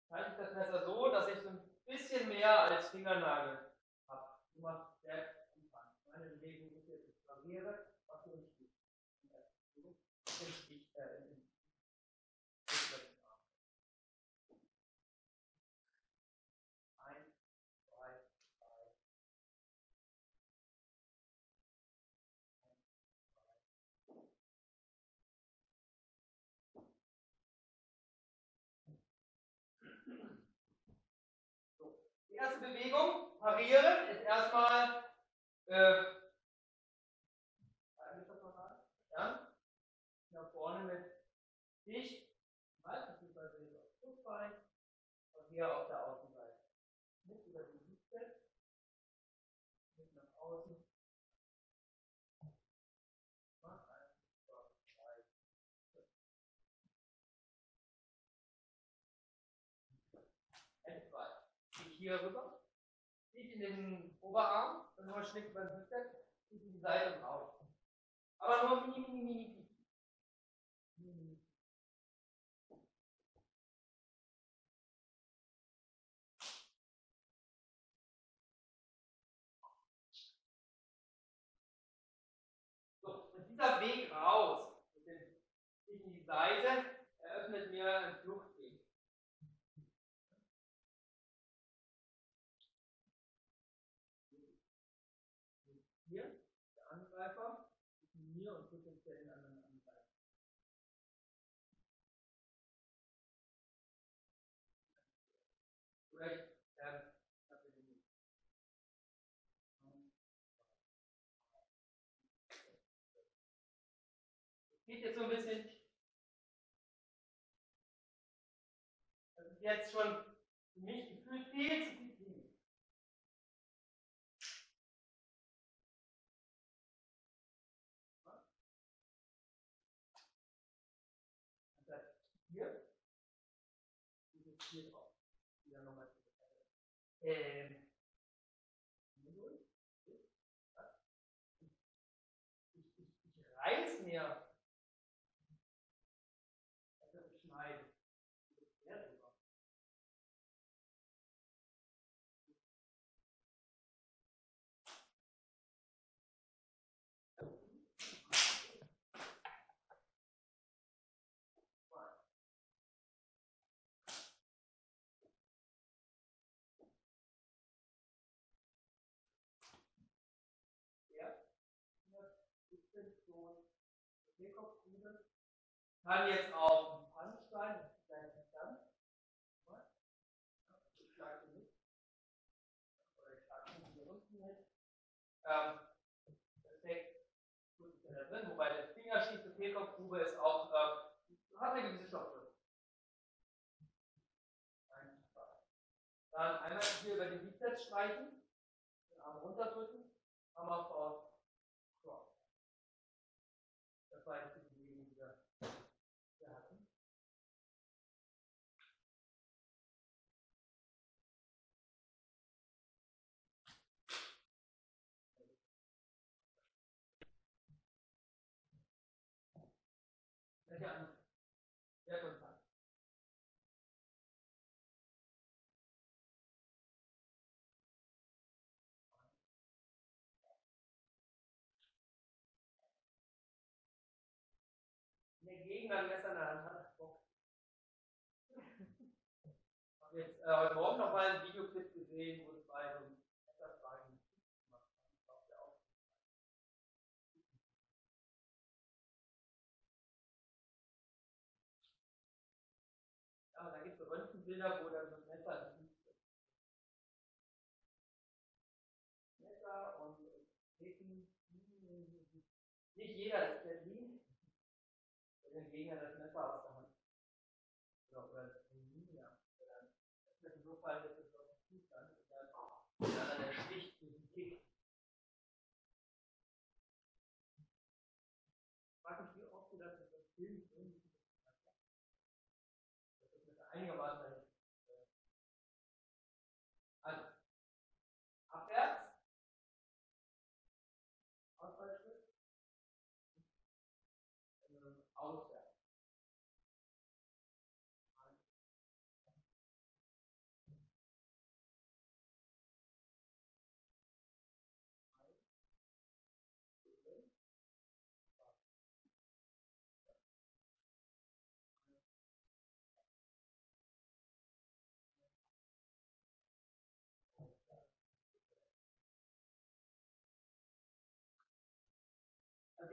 halte ich das Messer so, dass ich so ein bisschen mehr als Fingernagel habe. Du machst selbst Anfang. Meine Bewegung ist jetzt, ich variiere, was du nicht tust. Die erste Bewegung, parieren, ist erstmal ja, nach vorne mit dich, beziehungsweise auf Fußbein und hier auf der Außenseite. Mit über den Bizeps, mit nach außen. Hier rüber, nicht in den Oberarm, dann nur Schnitt beim Bizeps, in die Seite und raus. Aber nur mini. So, und dieser Weg raus, in die Seite, eröffnet mir einen Fluchtweg. Hier, der Angreifer, zwischen mir und potenziellen anderen Angreifer. Vielleicht geht jetzt so ein bisschen, das ist jetzt schon für mich gefühlt viel zu viel Training. Hier, dieses hier drauf. Wieder nochmal. Ich reiß mir. Also schneiden. Kann jetzt auch ein Punch sein, das ist gleich nicht ganz. Ich schlage hier mit. Oder ich schlage hier unten mit. Perfekt. Gut, ist ja drin, wobei der Fingerschieße Kehlkopfgrube ist auch, hat eine gewisse Stoffwirkung. Dann einmal hier über den Bizeps streichen, den Arm runterdrücken, Hammer vor Cross. Das war jetzt die Bewegung, die wir hatten. Welche andere? Der Kontakt. Der Gegner ein Messer in der Hand hat, Bock. Ich habe jetzt heute Morgen noch mal ein Videoclip gesehen, wo zwei so Messerfragen gemacht haben. Ja, da gibt es Röntgenbilder, wo dann so ein Messer im Fuß ist. Messer und Treten. Nicht jeder ist Berlin. Wenn der Gegner das Messer aus der Hand. Oder das ja. Das ist so fallen, dass es auf den Fuß landet und dann der sticht durch den Kick. Ich frage mich, wie oft du das mit dem Film bringst. Das ist mit einigermaßen also, abwärts, Ausfallschritt, auswärts.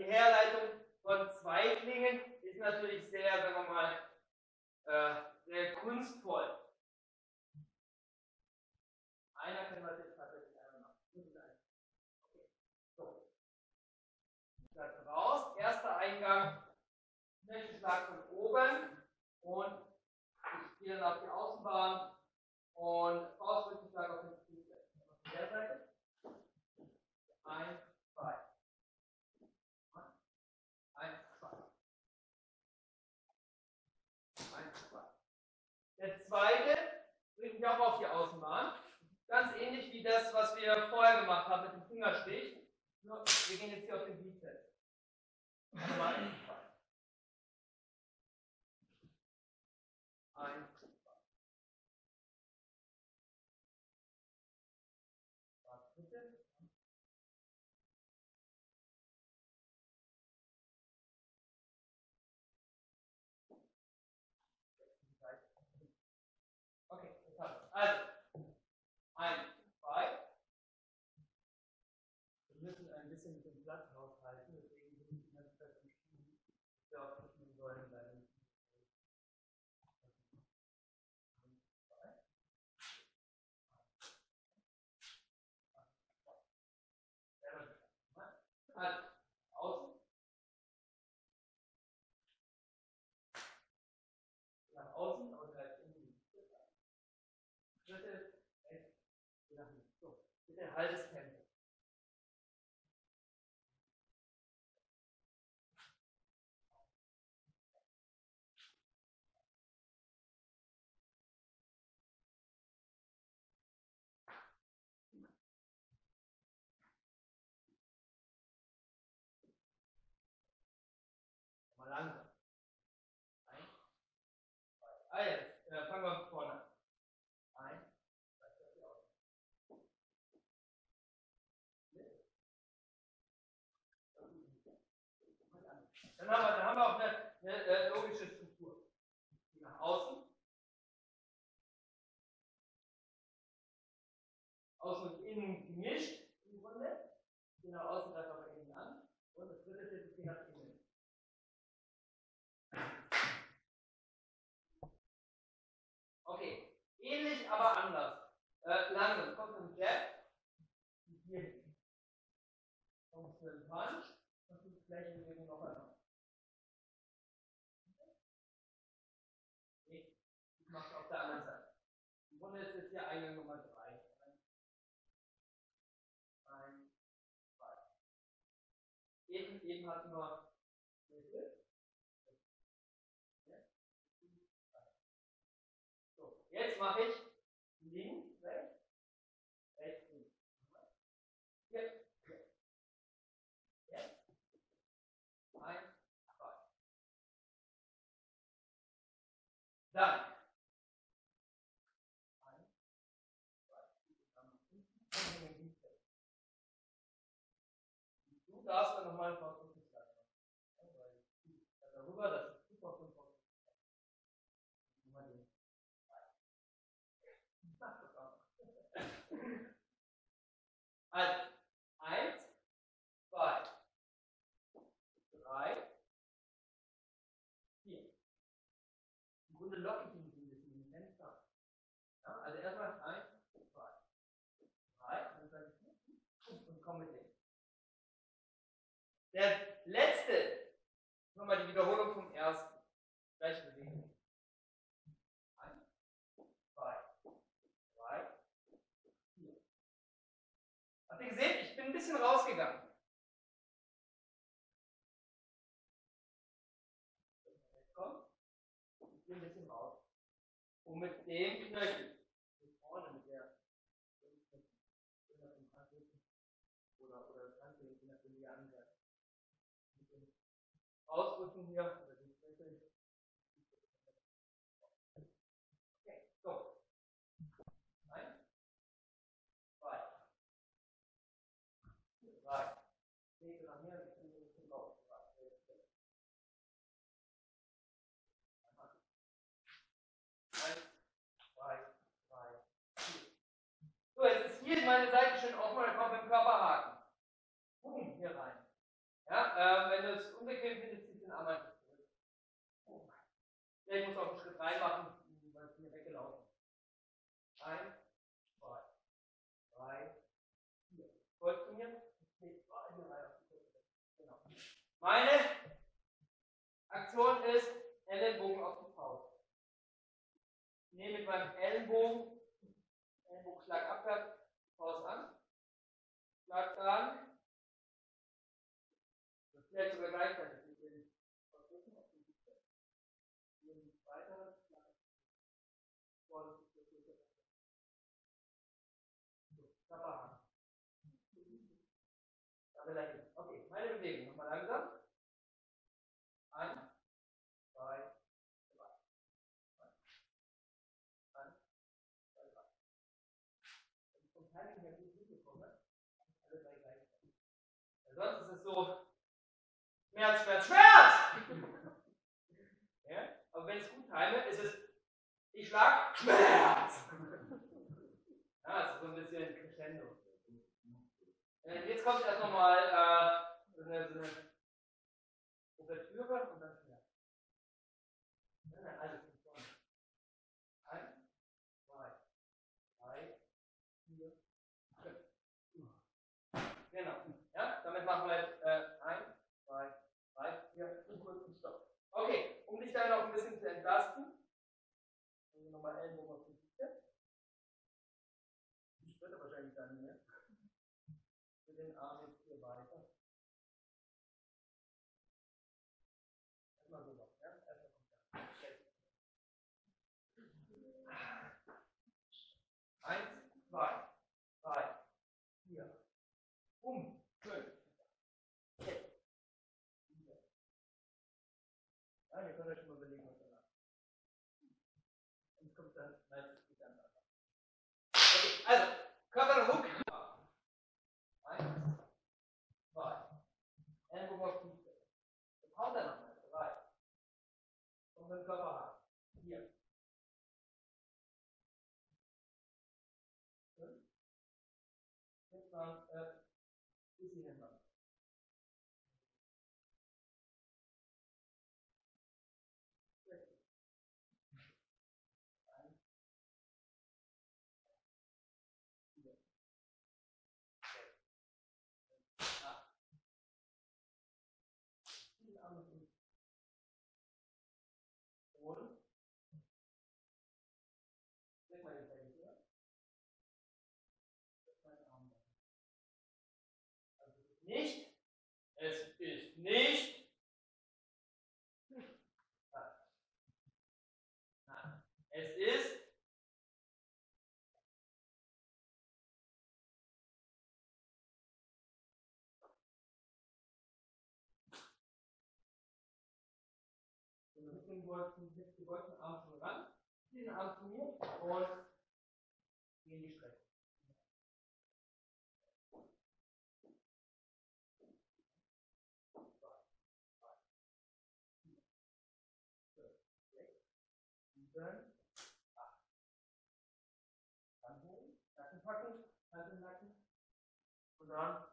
die Herleitung von Zweitlingen ist natürlich sehr, sagen wir mal, sehr kunstvoll. Einer können wir jetzt tatsächlich einmal machen. Okay. So. Das raus. Erster Eingang. Schlag von oben. Und ich gehe dann auf die Außenbahn. Und Ausrückenschlag auf den Fuß. Von der Seite. 1, 2. 1, 2. 1, 2. Der zweite bringt mich auch auf die Außenbahn. Ganz ähnlich wie das, was wir vorher gemacht haben mit dem Fingerstich. Nur, wir gehen jetzt hier auf den Bizeps. Nochmal 1, 2. 1, 2. Was bitte? Okay, jetzt haben wir es. Also, 1, 2. Wir müssen ein bisschen mit dem Platz haushalten, deswegen bin ich die ganze Zeit im Spiel, dass wir auch zwischen den Säulen bleiben. 1, 2. Also, außen. Nach außen, aber gleich innen. Dritte, rechts, nach links. So, bitte haltes Tempo. Mal langsam. 1, 2. Ah, jetzt fangen wir von vorne an. 1, 2, 3, aus. Dann haben wir auch eine logische Struktur. Nach außen. Außen und innen gemischt im Grunde. Nach außen greift aber innen an. Und das dritte ist hier nach innen. Okay. Ähnlich, aber anders. Langsam. Kommt ein Jab. Hier hin. Kommt ein Punch. Und die gleiche Bewegung noch einmal. Ich mache es auf der anderen Seite. Im Grunde ist jetzt hier Eingang Nummer 3. 1, 2. Eben hat nur so, jetzt mache ich links, rechts, rechts, links. Hier, hier. Jetzt. 1, 2. Dann. 1, 2. Du darfst dann nochmal ein paar Schritte sagen. Darüber, das ist super von Nummer den. Also, 1, 2, 3, 4. Im Grunde locke ich ihn ein bisschen in die Fenster. Ja, also erstmal 1, 2, 3, und dann sage ich und komme mit dem. Der letzte, nochmal die Wiederholung vom ersten. Gleiche Bewegung. 1, 2, 3, 4. Habt ihr gesehen? Ich bin ein bisschen rausgegangen. Jetzt kommt. Ich gehe ein bisschen raus. Und mit dem Knöchel. Hier vorne mit der. Oder das Handgelenk, je nachdem wie angreift. Ausdrücken hier. Oder den Knöchel. Okay, so. 1, 2, 3. Geht nach mir, ich bin ein bisschen raus. 1, 2, 3, 4. So, jetzt ist hier meine Seite schön offen und dann kommt mit dem Körper Haken. Boom, hier rein. Ja? wenn du es unbequem findest, ziehst du den Arm einfach zurück. Ich muss auch einen Schritt reinmachen, weil es mir weggelaufen ist. 1, 2, 3, 4. Folgst du mir? Genau. Meine Aktion ist Ellenbogen auf die Faust. Ich nehme mit meinem Ellenbogenschlag abwärts, Faust an, Schlag dran, das vielleicht sogar gleichzeitig mit den Ausdrücken auf die Füße. Nehmen weiteren Schlag, vorsichtig durch die Körperhand. Okay, meine Bewegung, nochmal langsam. 1, 2, 3. 1, 2, 3. Wenn ich vom Timing her gut hinbekomme, alle 3 gleichzeitig. Sonst ist es so, Schmerz, Schmerz, Schmerz! Ja? Aber wenn ich es gut time, ist es, ich schlag, Schmerz! Ja, es ist so ein bisschen Crescendo. Jetzt kommt erst nochmal so eine Ouvertüre und dann Schmerz. Also von vorne. 1, 2, 3, 4, 5. Genau. Ja, damit machen wir jetzt 1, 2, 3, 4 und kurzen Stopp. Okay, um dich dann noch ein bisschen zu entlasten, nehmen wir nochmal Ellenbogen auf die Füße. Ich spüre wahrscheinlich dann mehr. Für den Arm jetzt hier weiter. Erstmal so. Ja? Erstmal kommt das. 1, 2, 3, 4, 5, 6, 7. Ja, ihr könnt euch schon mal überlegen, was danach kommt. Jetzt kommt dann meistens ganz anders. Okay, also, Körperruck. 1, 2. Ellenbogen auf Füße. Jetzt haut er nochmal. 3. Und den Körper hart. 4. 5. Jetzt dann bisschen hinmachen. 6. 1, 4, 6, 8. Viel Arme und leg mal den Bein hier. Leg mal den Arm da. Also es ist nicht. Nein. Es ist. Mit dem gebeugten Arm schon ran. Zieh den Arm zu mir und geh in die Strecke. Dann holen, Nacken packen, Hand im Nacken und dann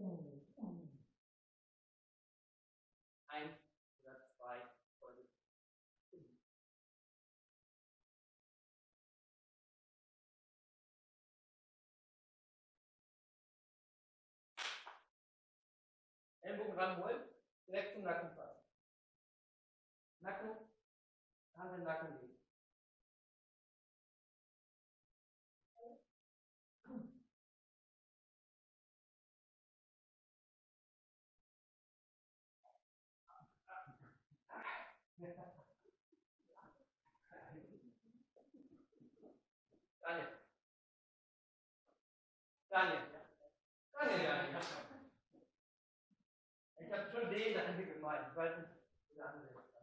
1 oder 2 Folgen. Ellbogen ranholen, direkt zum Nacken fassen. Nacken, Hand im Nacken legen. Daniel. Daniel. Daniel. Ich habe schon den Daniel gemeint. Ich weiß nicht, wie der andere ist.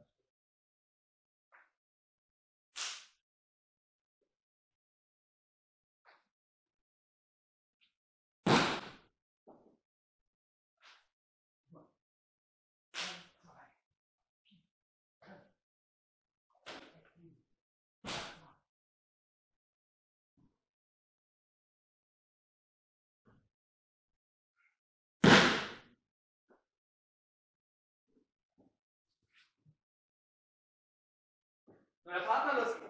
Neuer Partner, los